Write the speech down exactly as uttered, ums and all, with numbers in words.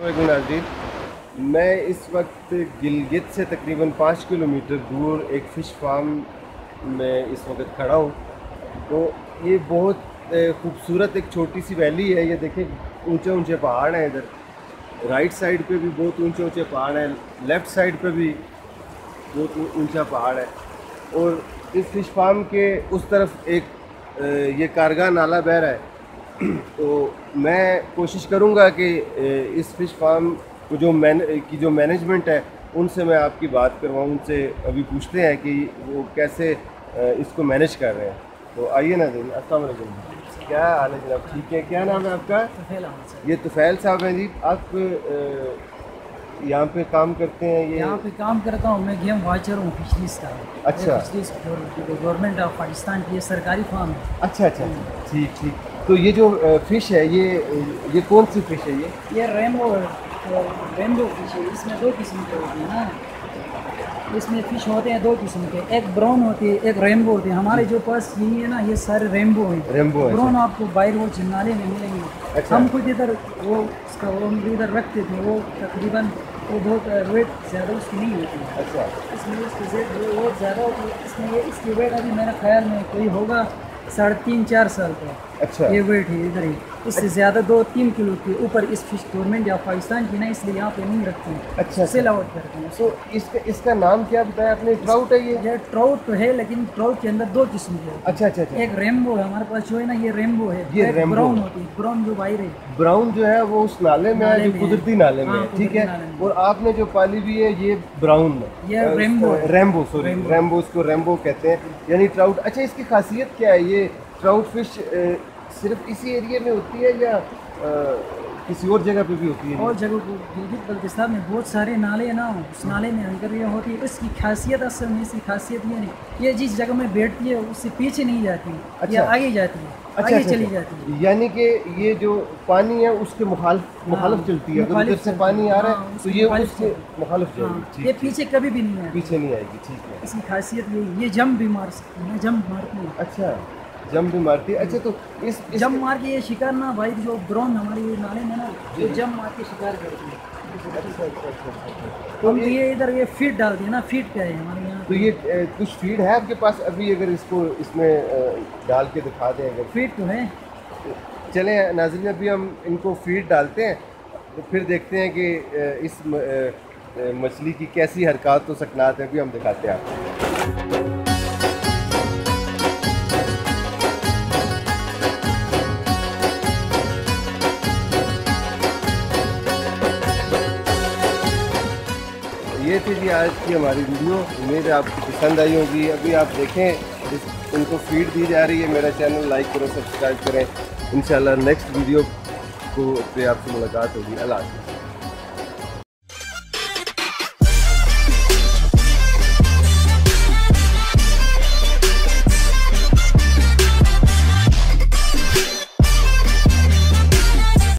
अस्सलाम नाज़रीन, मैं इस वक्त गिलगित से तकरीबन पाँच किलोमीटर दूर एक फ़िश फार्म में इस वक्त खड़ा हूँ। तो ये बहुत खूबसूरत एक छोटी सी वैली है। ये देखें, ऊंचे ऊंचे पहाड़ हैं। इधर राइट साइड पे भी बहुत ऊंचे ऊंचे पहाड़ हैं, लेफ़्ट साइड पे भी बहुत ऊंचा पहाड़ है। और इस फ़िश फार्म के उस तरफ एक ये कारगा नाला बह रहा है। तो मैं कोशिश करूँगा कि इस फ़िश फार्म को जो मैन की जो मैनेजमेंट है उनसे मैं आपकी बात करवाऊँ। उनसे अभी पूछते हैं कि वो कैसे इसको मैनेज कर रहे हैं। तो आइए ना जी। अस्सलाम वालेकुम, क्या हाल है जनाब? ठीक है। क्या नाम है आपका? ये तुफैल साहब हैं जी। आप यहाँ पे काम करते हैं? ये यहाँ पे काम करता हूँ मैं, गेम वाचर हूँ फिशरीज का। अच्छा। फिशरीज गवर्नमेंट ऑफ पाकिस्तान की ये सरकारी फार्म है। अच्छा अच्छा, ठीक ठीक। तो ये जो फ़िश है, ये ये कौन सी फ़िश है? ये ये रेनबो रेनबो फिश है। इसमें दो किस्म के होते हैं ना, इसमें फ़िश होते हैं दो किस्म के, एक ब्राउन होती है, एक रेनबो होती है। हमारे जो पास यही है ना, ये सारे रेनबो हैं। रेनबो है। ब्राउन आपको बाहर वो चिन्नाले में मिलेंगे। अच्छा। हम खुद इधर वो उसका वो इधर रखते थे, वो तकरीबन वो बहुत वेट ज़्यादा उसकी नहीं होती है। अच्छा। इसमें उसकी वो ज़्यादा होती है। इसमें ये इसकी वेट अभी मेरे ख्याल में कोई होगा साढ़े तीन चार साल का। अच्छा। ये वेट है इधर ही। इससे ज़्यादा दो तीन किलो के ऊपर इस फिश गवर्नमेंट या पाकिस्तान की ना, इसलिए यहाँ पे नहीं रखते हैं। अच्छा। सेल आउट करते हैं। सो इसका इसका नाम क्या बताया आपने? ट्राउट है ये? ये ट्राउट तो है, लेकिन ट्राउट के अंदर दो किस्म के होते हैं। अच्छा अच्छा अच्छा। एक रेनबो है हमारे पास जो है ना, ये रेनबो है। ये रेनबो ब्राउन होती है, ब्राउन जो बाहर है। ब्राउन जो है वो उस नाले में है, जो कुदरती नाले में हाँ, है। ठीक है। नाले और आपने जो पाली हुई है ये ब्राउन है, ये रेनबो है। रेनबो, सॉरी रेनबो, इसको रेनबो कहते हैं, यानी ट्राउट। अच्छा, इसकी खासियत क्या है? ये ट्राउट फिश सिर्फ इसी एरिया में होती है या आ, किसी और जगह पे भी होती है? और जगह को गिलगित-बाल्तिस्तान में बहुत सारे नाले हैं ना, उस नाले में अगर ये होती है। इसकी खासियत असल में इसकी खासियत ये नहीं, ये जिस जगह में बैठती है उससे पीछे नहीं जाती। अच्छा। ये आगे जाती है। अच्छा, आगे अच्छा, चली अच्छा। जाती है। यानी कि ये जो पानी है उसके मुखालिफ मुखालिफ चलती है। अगर इधर से पानी आ रहा है तो ये उसके मुखालिफ जाएगी। ये पीछे कभी भी नहीं आएगी। पीछे नहीं आएगी। ठीक है। इसकी खासियत यही, ये जंप भी मार सकती है, जंप मारती है। अच्छा, जंप भी मारती है। अच्छा, तो इस, इस जंप मार के ये शिकार ना भाई, जो ब्राउन हमारे ये नाले में ना, ये जंप मार के शिकार करती है। अच्छा अच्छा अच्छा। तो ये इधर ये फीड डालती है ना, फीड क्या है हमारे यहाँ। तो ये ए, कुछ फीड है आपके पास अभी? अगर इसको इसमें ए, डाल के दिखा दें। अगर फीड तो है, चलें नाज़रीन, अभी हम इनको फीड डालते हैं तो फिर देखते हैं कि इस मछली की कैसी हरकत और सकनात है। अभी हम दिखाते हैं आपको। ये थी जी आज की हमारी वीडियो। उम्मीद है आपको पसंद आई होगी। अभी आप देखें, इस उनको फीड दी जा रही है। मेरा चैनल लाइक करो, सब्सक्राइब करें। इंशाल्लाह नेक्स्ट वीडियो को पे आपसे मुलाकात होगी। अल्लाह हाफ़िज़।